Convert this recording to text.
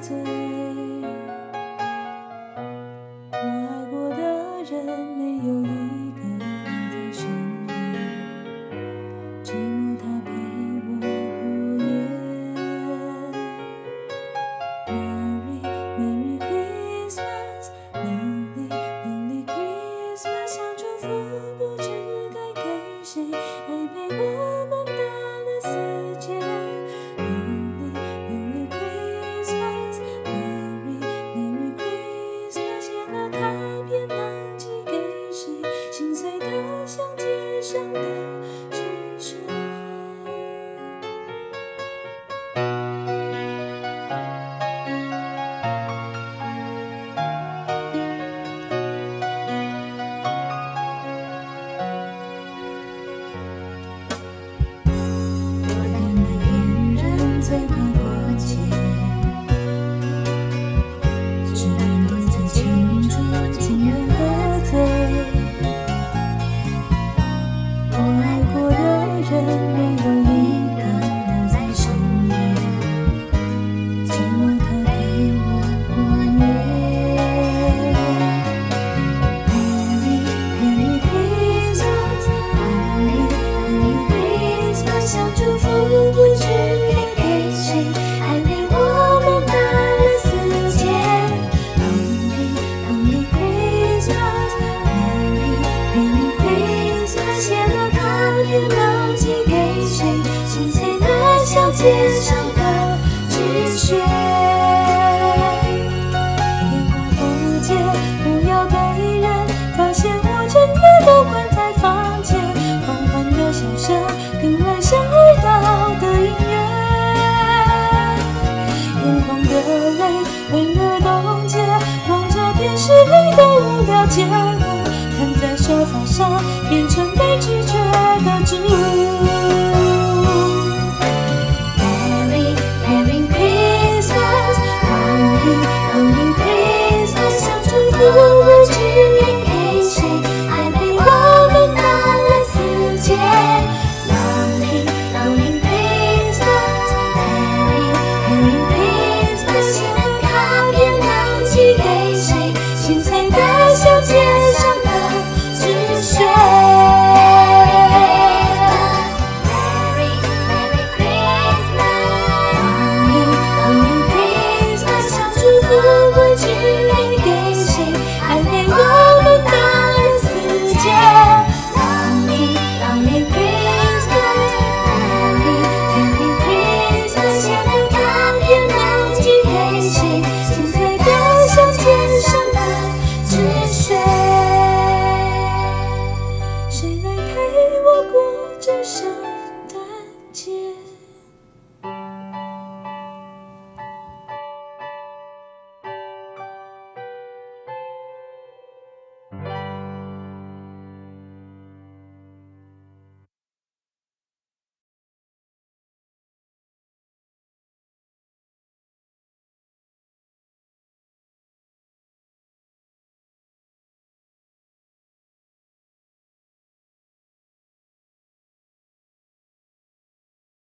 醉。我爱过的人没有一个留在身边，寂寞它陪我过夜。Merry Christmas, Lonely Lonely Christmas， 想祝福不知该给谁，爱陪我们大了4节。Lonely Lonely Christmas, Merry Christmas， 写了卡片忘记给谁，心碎的像街上的纸屑。最怕过节，只能独自庆祝，情人喝醉。我爱过的人没有一个留在身边，寂寞它陪我过夜。Merry Christmas, Merry Christmas， 想祝福不知该给谁，爱陪我们大了4节。Lonely Christmas, Merry Christmas， 写了卡片忘记给谁，心碎的像街上的纸屑。电话不接，不要被人发现我整夜都关在房间，缓缓的笑声听了像哀悼的音乐。眼眶的泪温热冻结，望着电视里的无聊节目，躺在沙发上变成被拒绝的植物。Merry Christmas, Lonely Christmas， 想祝福不知该给谁，爱陪我们大了4节。Lonely Christmas, Merry Christmas。